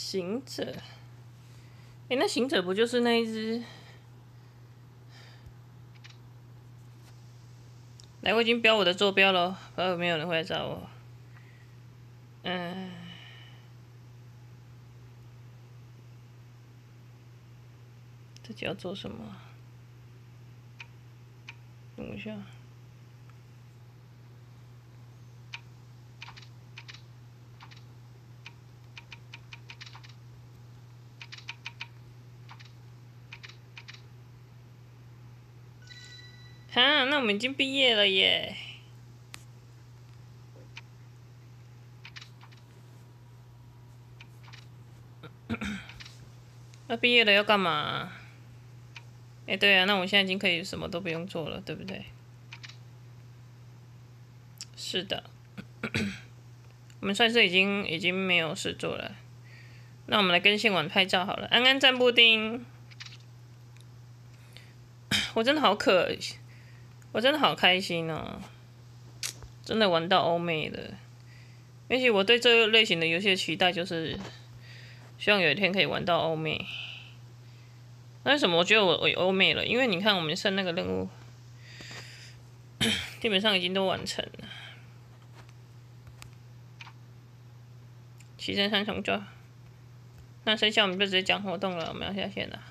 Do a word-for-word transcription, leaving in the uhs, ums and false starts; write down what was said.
行者，哎、欸，那行者不就是那一只？来，我已经标我的坐标了，不知道有没有人会来找我。嗯，这集要做什么？等一下。哈，那我们已经毕业了耶！那毕业了要干嘛？哎、欸，对啊，那我现在已经可以什么都不用做了，对不对？是的，我们算是已经已经没有事做了。那我们来跟线网拍照好了。安安赞布丁，我真的好可，我真的好开心哦！真的玩到欧美了。而且我对这个类型的游戏的期待就是，希望有一天可以玩到欧美。为什么我觉得我我欧美了？因为你看我们剩那个任务，基本上已经都完成了。牺牲三重就，那剩下我们就直接讲活动了，我们要下线了。